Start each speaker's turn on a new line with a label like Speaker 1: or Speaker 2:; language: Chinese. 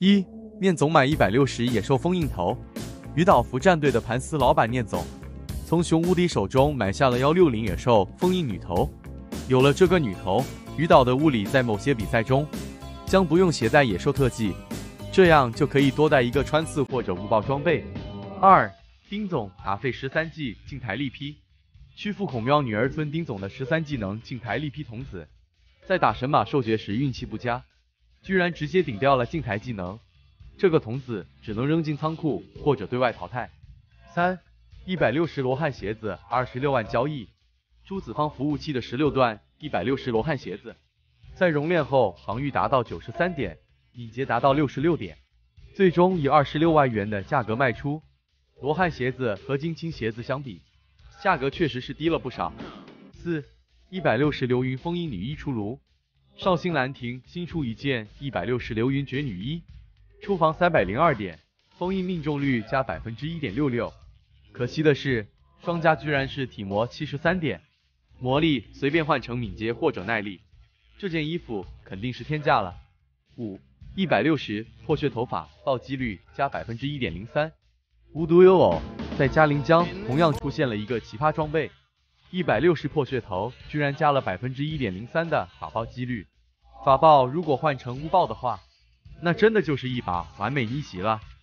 Speaker 1: 一，念总买160野兽封印头。鱼岛服战队的盘丝老板念总，从熊无敌手中买下了160野兽封印女头。有了这个女头，鱼岛的物理在某些比赛中将不用携带野兽特技，这样就可以多带一个穿刺或者误爆装备。二，丁总打废13技镜台力劈。屈服孔庙女儿村丁总的13技能镜台力劈童子，在打神马兽诀时运气不佳，居然直接顶掉了镜台技能，这个童子只能扔进仓库或者对外淘汰。三，160罗汉鞋子26万交易，朱子方服务器的16段160罗汉鞋子，在熔炼后防御达到93点，敏捷达到66点，最终以26万元的价格卖出。罗汉鞋子和金青鞋子相比，价格确实是低了不少。四，160流云封印女一出炉，绍兴兰亭新出一件160流云绝女一，出防302点，封印命中率加 1.66%。可惜的是，双加居然是体魔73点，魔力随便换成敏捷或者耐力，这件衣服肯定是天价了。五，160破血头发暴击率加 1.03%。无独有偶，在嘉陵江同样出现了一个奇葩装备，160破血头居然加了 1.03% 的法爆几率。法爆如果换成乌爆的话，那真的就是一把完美逆袭了。